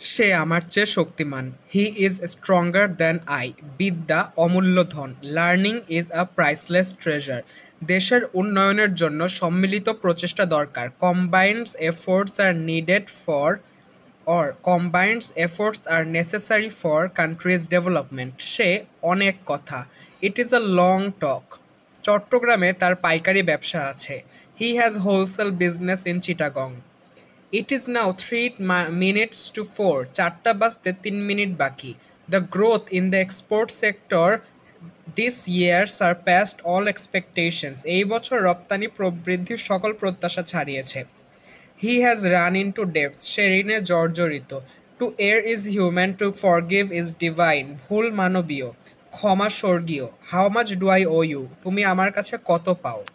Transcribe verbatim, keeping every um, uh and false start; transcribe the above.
সে আমার চেয়ে শক্তিমান। He is stronger than I. বিদ্যা অমূল্য ধন। Learning is a priceless treasure. দেশের উন্নয়নের জন্য সম্মিলিত প্রচেষ্টা দরকার। Combined efforts are needed for or combined efforts are necessary for country's development. সে অনেক কথা। It is a long talk. চট্টগ্রামে তার পাইকারি ব্যবসা আছে। He has wholesale business in Chittagong. It is now three minutes to four. চারটা বাজতে তিন মিনিট বাকি। The growth in the export sector this year surpassed all expectations. এই বছর রপ্তানি প্রবৃদ্ধির সকল প্রত্যাশা ছাড়িয়েছে। He has run into debts. সে ঋণে জর্জরিত। To err is human, to forgive is divine. ভুল মানবীয়, ক্ষমা স্বর্গীয়। How much do I owe you? তুমি আমার কাছে কত পাও?